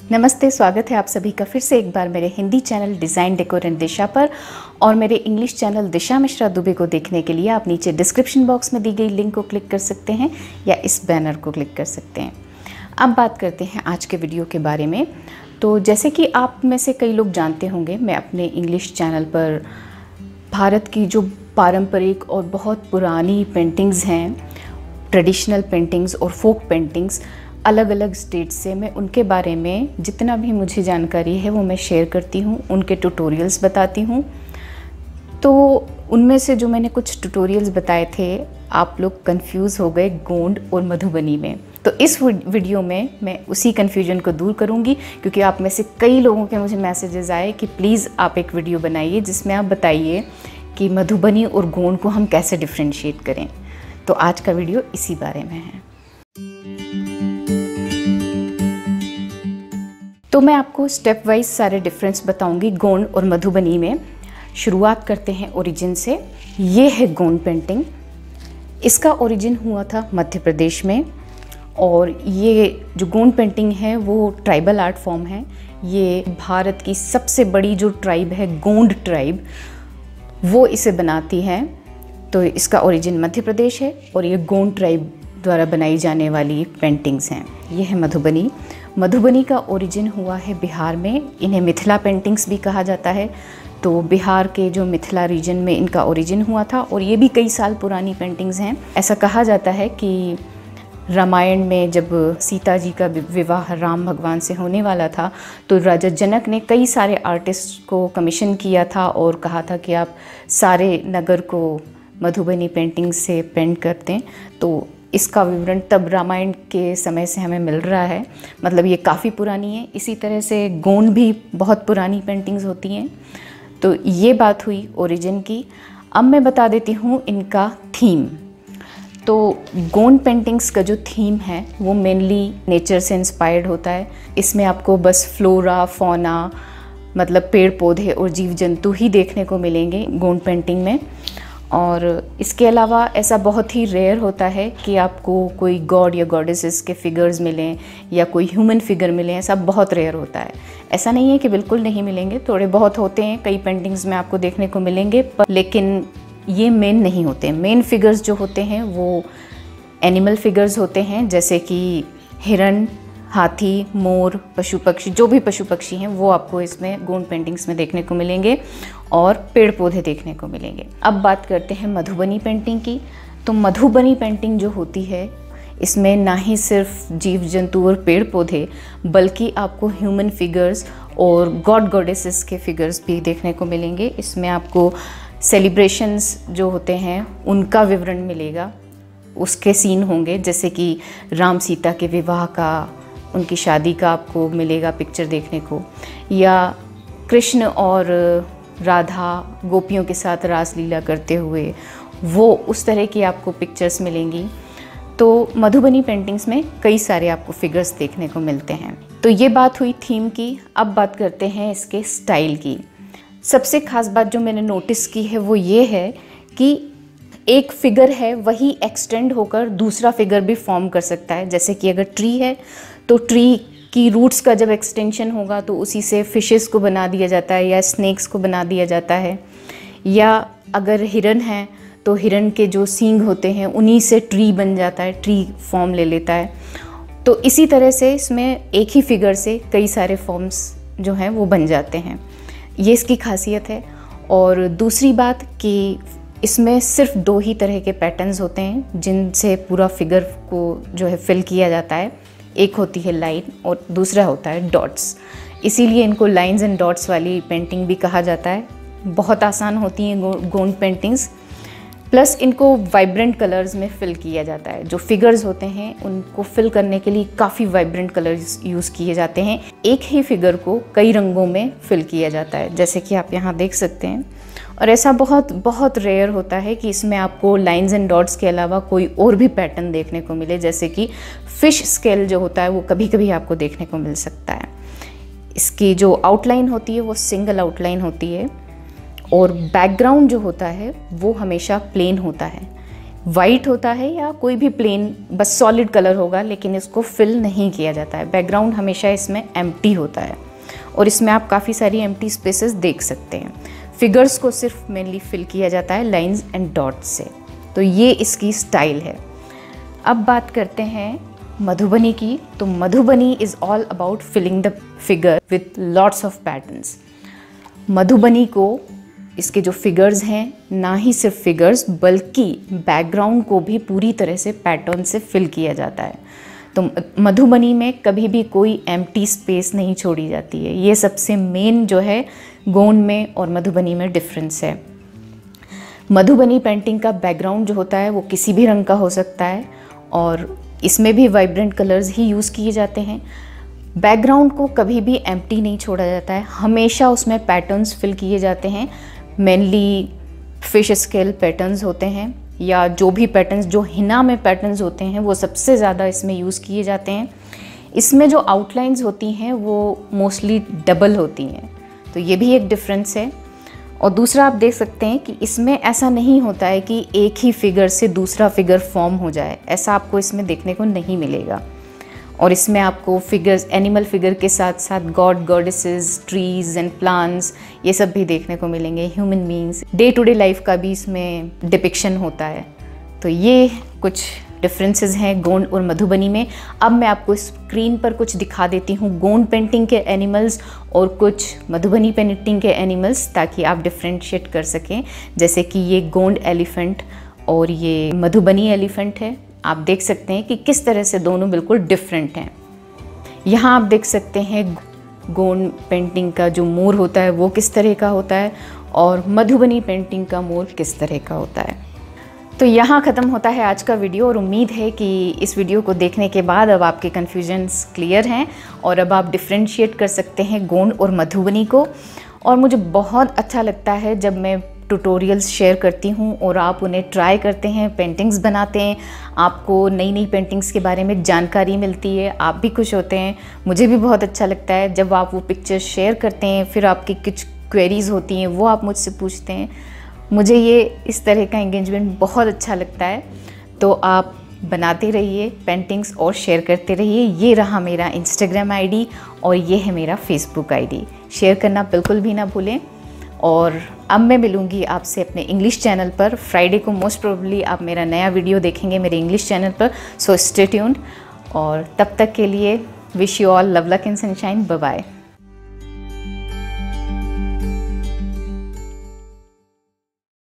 नमस्ते, स्वागत है आप सभी का फिर से एक बार मेरे Hindi channel design decor and Disha पर। और मेरे इंग्लिश चैनल दिशा मिश्रा दुबे को देखने के लिए आप नीचे डिस्क्रिप्शन बॉक्स में दी गई लिंक को क्लिक कर सकते हैं या इस बैनर को क्लिक कर सकते हैं। अब बात करते हैं आज के वीडियो के बारे में। तो जैसे कि आप में से कई लोग जानते होंगे, मैं अपने इंग्लिश चैनल पर भारत की जो पारंपरिक और बहुत पुरानी पेंटिंग्स हैं, ट्रेडिशनल पेंटिंग्स और फोक पेंटिंग्स, अलग अलग स्टेट से मैं उनके बारे में जितना भी मुझे जानकारी है वो मैं शेयर करती हूँ, उनके ट्यूटोरियल्स बताती हूँ। तो उनमें से जो मैंने कुछ ट्यूटोरियल्स बताए थे, आप लोग कंफ्यूज हो गए गोंड और मधुबनी में। तो इस वीडियो में मैं उसी कन्फ्यूजन को दूर करूँगी, क्योंकि आप में से कई लोगों के मुझे मैसेजेस आए कि प्लीज़ आप एक वीडियो बनाइए जिसमें आप बताइए कि मधुबनी और गोंड को हम कैसे डिफ्रेंशिएट करें। तो आज का वीडियो इसी बारे में है। तो मैं आपको स्टेप वाइज सारे डिफरेंस बताऊंगी गोंड और मधुबनी में। शुरुआत करते हैं ओरिजिन से। ये है गोंड पेंटिंग। इसका ओरिजिन हुआ था मध्य प्रदेश में, और ये जो गोंड पेंटिंग है वो ट्राइबल आर्ट फॉर्म है। ये भारत की सबसे बड़ी जो ट्राइब है, गोंड ट्राइब, वो इसे बनाती है। तो इसका ओरिजिन मध्य प्रदेश है और ये गोंड ट्राइब द्वारा बनाई जाने वाली पेंटिंग्स हैं। ये है मधुबनी। मधुबनी का ओरिजिन हुआ है बिहार में। इन्हें मिथिला पेंटिंग्स भी कहा जाता है। तो बिहार के जो मिथिला रीजन में इनका ओरिजिन हुआ था, और ये भी कई साल पुरानी पेंटिंग्स हैं। ऐसा कहा जाता है कि रामायण में जब सीता जी का विवाह राम भगवान से होने वाला था, तो राजा जनक ने कई सारे आर्टिस्ट को कमीशन किया था और कहा था कि आप सारे नगर को मधुबनी पेंटिंग से पेंट करते हैं। तो इसका विवरण तब रामायण के समय से हमें मिल रहा है, मतलब ये काफ़ी पुरानी है। इसी तरह से गोंड भी बहुत पुरानी पेंटिंग्स होती हैं। तो ये बात हुई ओरिजिन की। अब मैं बता देती हूँ इनका थीम। तो गोंड पेंटिंग्स का जो थीम है वो मेनली नेचर से इंस्पायर्ड होता है। इसमें आपको बस फ्लोरा, फौना, मतलब पेड़ पौधे और जीव जंतु ही देखने को मिलेंगे गोंड पेंटिंग में। और इसके अलावा ऐसा बहुत ही रेयर होता है कि आपको कोई गॉड या गॉडेसेस के फिगर्स मिलें या कोई ह्यूमन फिगर मिलें। ऐसा बहुत रेयर होता है। ऐसा नहीं है कि बिल्कुल नहीं मिलेंगे, थोड़े बहुत होते हैं, कई पेंटिंग्स में आपको देखने को मिलेंगे, लेकिन ये मेन नहीं होते। मेन फिगर्स जो होते हैं वो एनिमल फिगर्स होते हैं, जैसे कि हिरन, हाथी, मोर, पशु पक्षी, जो भी पशु पक्षी हैं वो आपको इसमें गोंड पेंटिंग्स में देखने को मिलेंगे, और पेड़ पौधे देखने को मिलेंगे। अब बात करते हैं मधुबनी पेंटिंग की। तो मधुबनी पेंटिंग जो होती है, इसमें ना ही सिर्फ जीव जंतु और पेड़ पौधे, बल्कि आपको ह्यूमन फिगर्स और गॉड गॉडेसेस के फिगर्स भी देखने को मिलेंगे। इसमें आपको सेलिब्रेशंस जो होते हैं उनका विवरण मिलेगा, उसके सीन होंगे, जैसे कि राम सीता के विवाह का, उनकी शादी का आपको मिलेगा पिक्चर देखने को, या कृष्ण और राधा गोपियों के साथ रासलीला करते हुए, वो उस तरह की आपको पिक्चर्स मिलेंगी। तो मधुबनी पेंटिंग्स में कई सारे आपको फिगर्स देखने को मिलते हैं। तो ये बात हुई थीम की। अब बात करते हैं इसके स्टाइल की। सबसे खास बात जो मैंने नोटिस की है वो ये है कि एक फिगर है वही एक्सटेंड होकर दूसरा फिगर भी फॉर्म कर सकता है। जैसे कि अगर ट्री है तो ट्री की रूट्स का जब एक्सटेंशन होगा तो उसी से फिशेस को बना दिया जाता है या स्नेक्स को बना दिया जाता है। या अगर हिरन है तो हिरन के जो सींग होते हैं उन्हीं से ट्री बन जाता है, ट्री फॉर्म ले लेता है। तो इसी तरह से इसमें एक ही फिगर से कई सारे फॉर्म्स जो हैं वो बन जाते हैं। ये इसकी खासियत है। और दूसरी बात कि इसमें सिर्फ 2 ही तरह के पैटर्न्स होते हैं जिनसे पूरा फिगर को जो है फिल किया जाता है। एक होती है लाइन और दूसरा होता है डॉट्स। इसीलिए इनको लाइंस एंड डॉट्स वाली पेंटिंग भी कहा जाता है। बहुत आसान होती हैं गोंड पेंटिंग्स, प्लस इनको वाइब्रेंट कलर्स में फिल किया जाता है। जो फिगर्स होते हैं उनको फिल करने के लिए काफ़ी वाइब्रेंट कलर्स यूज़ किए जाते हैं। एक ही फिगर को कई रंगों में फिल किया जाता है, जैसे कि आप यहाँ देख सकते हैं। और ऐसा बहुत बहुत रेयर होता है कि इसमें आपको लाइंस एंड डॉट्स के अलावा कोई और भी पैटर्न देखने को मिले, जैसे कि फिश स्केल जो होता है वो कभी कभी आपको देखने को मिल सकता है। इसकी जो आउटलाइन होती है वो सिंगल आउटलाइन होती है, और बैकग्राउंड जो होता है वो हमेशा प्लेन होता है। वाइट होता है या कोई भी प्लेन बस सॉलिड कलर होगा, लेकिन इसको फिल नहीं किया जाता है। बैकग्राउंड हमेशा इसमें एम्प्टी होता है और इसमें आप काफ़ी सारी एम्प्टी स्पेसेस देख सकते हैं। फिगर्स को सिर्फ मेनली फिल किया जाता है लाइंस एंड डॉट्स से। तो ये इसकी स्टाइल है। अब बात करते हैं मधुबनी की। तो Madhubani is all about filling the figure with lots of patterns. Madhubani को इसके जो फिगर्स हैं, ना ही सिर्फ फिगर्स बल्कि बैकग्राउंड को भी पूरी तरह से पैटर्न से फिल किया जाता है। तो मधुबनी में कभी भी कोई एम्प्टी स्पेस नहीं छोड़ी जाती है। ये सबसे मेन जो है गोंड में और मधुबनी में डिफरेंस है। मधुबनी पेंटिंग का बैकग्राउंड जो होता है वो किसी भी रंग का हो सकता है और इसमें भी वाइब्रेंट कलर्स ही यूज़ किए जाते हैं। बैकग्राउंड को कभी भी एम्प्टी नहीं छोड़ा जाता है, हमेशा उसमें पैटर्न्स फिल किए जाते हैं। मेनली फिश स्केल पैटर्न्स होते हैं या जो भी पैटर्न्स जो हिना में पैटर्न्स होते हैं वो सबसे ज़्यादा इसमें यूज़ किए जाते हैं। इसमें जो आउटलाइंस होती हैं वो मोस्टली डबल होती हैं, तो ये भी एक डिफरेंस है। और दूसरा आप देख सकते हैं कि इसमें ऐसा नहीं होता है कि एक ही फिगर से दूसरा फिगर फॉर्म हो जाए, ऐसा आपको इसमें देखने को नहीं मिलेगा। और इसमें आपको फिगर्स, एनिमल फिगर के साथ साथ god, goddesses, trees and plants, ये सब भी देखने को मिलेंगे। Human beings, day to day life का भी इसमें डिपिक्शन होता है। तो ये कुछ डिफरेंसेस हैं गोंड और मधुबनी में। अब मैं आपको स्क्रीन पर कुछ दिखा देती हूँ गोंड पेंटिंग के एनिमल्स और कुछ मधुबनी पेंटिंग के एनिमल्स, ताकि आप डिफ्रेंशिएट कर सकें। जैसे कि ये गोंड एलिफेंट और ये मधुबनी एलिफेंट है। आप देख सकते हैं कि किस तरह से दोनों बिल्कुल डिफरेंट हैं। यहाँ आप देख सकते हैं गोंड पेंटिंग का जो मोर होता है वो किस तरह का होता है और मधुबनी पेंटिंग का मोर किस तरह का होता है। तो यहाँ ख़त्म होता है आज का वीडियो और उम्मीद है कि इस वीडियो को देखने के बाद अब आपके कन्फ्यूजन्स क्लियर हैं और अब आप डिफ्रेंशिएट कर सकते हैं गोंड और मधुबनी को। और मुझे बहुत अच्छा लगता है जब मैं ट्यूटोरियल्स शेयर करती हूँ और आप उन्हें ट्राई करते हैं, पेंटिंग्स बनाते हैं, आपको नई नई पेंटिंग्स के बारे में जानकारी मिलती है, आप भी खुश होते हैं। मुझे भी बहुत अच्छा लगता है जब आप वो पिक्चर्स शेयर करते हैं, फिर आपकी कुछ क्वेरीज़ होती हैं वो आप मुझसे पूछते हैं। मुझे ये इस तरह का एंगेजमेंट बहुत अच्छा लगता है। तो आप बनाते रहिए पेंटिंग्स और शेयर करते रहिए। ये रहा मेरा इंस्टाग्राम आईडी और ये है मेरा फेसबुक आईडी। शेयर करना बिल्कुल भी ना भूलें। और अब मैं मिलूँगी आपसे अपने इंग्लिश चैनल पर। फ्राइडे को मोस्ट प्रोबेबली आप मेरा नया वीडियो देखेंगे मेरे इंग्लिश चैनल पर। सो स्टे ट्यून्ड और तब तक के लिए wish you all love, luck and sunshine. Bye bye.